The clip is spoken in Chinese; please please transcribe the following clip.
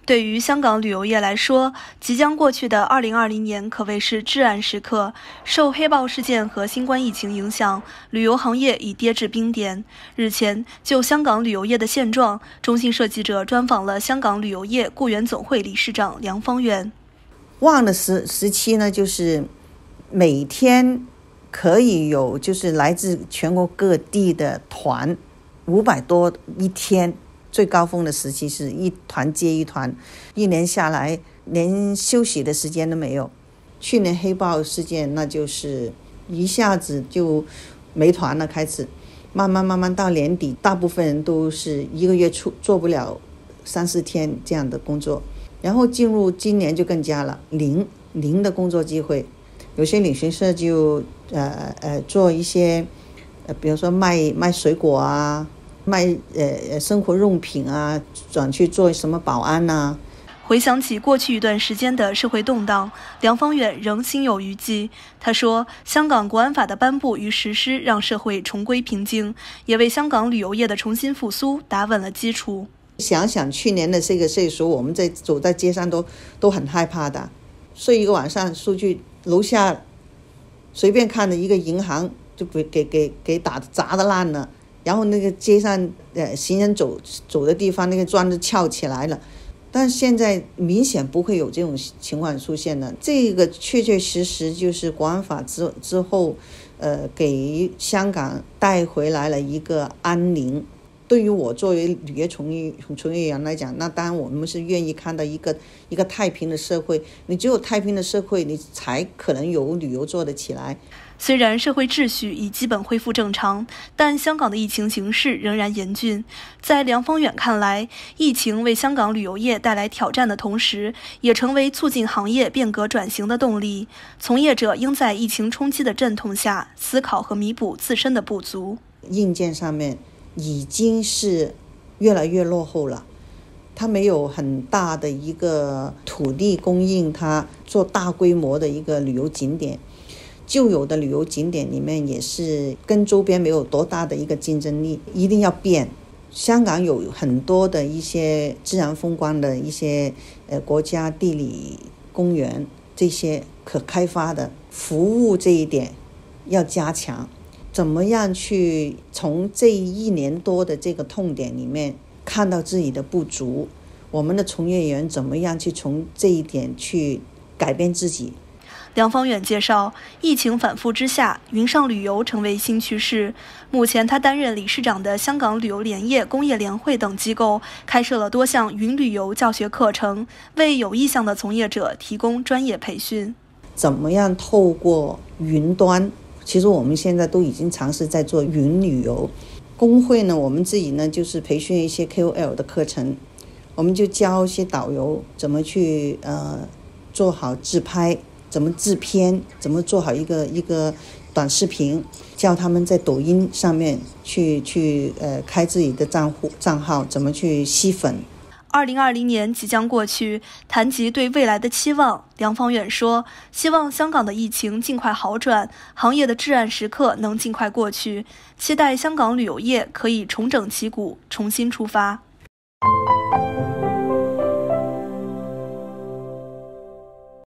对于香港旅游业来说，即将过去的2020年可谓是至暗时刻。受黑暴事件和新冠疫情影响，旅游行业已跌至冰点。日前，就香港旅游业的现状，中新社记者专访了香港旅游业雇员总会理事长梁方远。 旺的时期呢，就是每天可以有就是来自全国各地的团，500多一天。最高峰的时期是一团接一团，一年下来连休息的时间都没有。去年黑暴事件，那就是一下子就没团了，开始慢慢到年底，大部分人都是一个月做不了3-4天这样的工作。然后进入今年就更加了，零的工作机会。有些旅行社就做一些比如说卖水果啊，卖生活用品啊，转去做什么保安啊。 回想起过去一段时间的社会动荡，梁方远仍心有余悸。他说，香港国安法的颁布与实施让社会重归平静，也为香港旅游业的重新复苏打稳了基础。 想想去年的这个岁数，我们走在街上都很害怕的，睡一个晚上出去楼下随便看的一个银行就给砸的烂了，然后那个街上行人走的地方那个砖都翘起来了。但现在明显不会有这种情况出现了。这个确实就是国安法之后给香港带回来了一个安宁。对于我作为旅业从业员来讲，那当然我们是愿意看到一个太平的社会。你只有太平的社会，你才可能有旅游做得起来。 虽然社会秩序已基本恢复正常，但香港的疫情形势仍然严峻。在梁方远看来，疫情为香港旅游业带来挑战的同时，也成为促进行业变革转型的动力。从业者应在疫情冲击的阵痛下，思考和弥补自身的不足。 硬件上面已经是越来越落后了，它没有很大的一个土地供应，它做大规模的一个旅游景点。旧有的旅游景点里面也是跟周边没有多大的一个竞争力，一定要变。香港有很多的一些自然风光的一些国家地理公园，这些可开发的服务这一点要加强。怎么样去从这1年多的这个痛点里面看到自己的不足，我们的从业员怎么样去从这一点去改变自己。 梁方远介绍，疫情反复之下，云上旅游成为新趋势。目前他担任理事长的香港旅游联业、工业联会等机构开设了多项云旅游教学课程，为有意向的从业者提供专业培训。 怎么样透过云端，其实我们现在都已经尝试在做云旅游。工会呢，我们自己呢就是培训一些 KOL 的课程，我们就教一些导游怎么去做好自拍，怎么制片，怎么做好一个短视频，教他们在抖音上面去开自己的账号，怎么去吸粉。 2020年即将过去，谈及对未来的期望，梁方远说，希望香港的疫情尽快好转，行业的至暗时刻能尽快过去，期待香港旅游业可以重整旗鼓，重新出发。